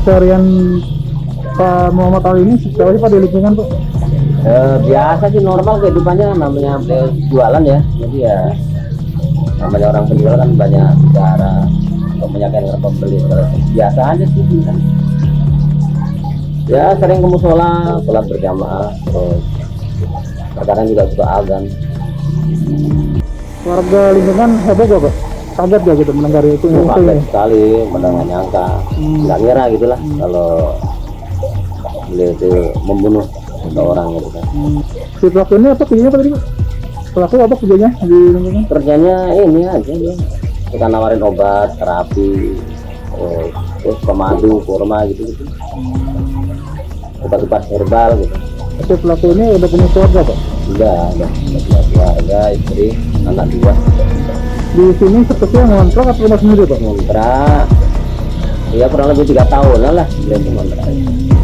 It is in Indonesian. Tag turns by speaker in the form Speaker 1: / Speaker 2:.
Speaker 1: keseharian Pak Muhammad Ali ini siapa sih Pak di lingkungan Pak?
Speaker 2: Biasa sih, normal kehidupannya, namanya beliau jualan ya, jadi ya namanya orang penjual kan banyak bicara untuk meyakinkan pembeli, biasa aja sih kan. Ya sering ke musola, sholat berjamaah, terus kadang juga suka azan.
Speaker 1: Warga lingkungan heboh gak Pak? Kaget gak gitu mendengar itu?
Speaker 2: Kaget sekali, padahal nggak nyangka, nggak ngira gitulah kalau beliau itu membunuh seseorang gitu kan.
Speaker 1: Si pelaku ini apa kerjanya Pak tadi Pak? Pelaku apa kerjanya di lingkungan?
Speaker 2: Kerjanya ini aja dia, suka nawarin obat, terapi, terus pemadu, kurma gitu. Obat-obat herbal gitu.
Speaker 1: Si pelaku ini udah punya keluarga Pak?
Speaker 2: Udah punya keluarga, istri, anak 2.
Speaker 1: Di sini sepertinya ngontrak atau rumah sendiri Pak?
Speaker 2: Ngontrak, ya kurang lebih 3 tahun lah beliau ngontrak.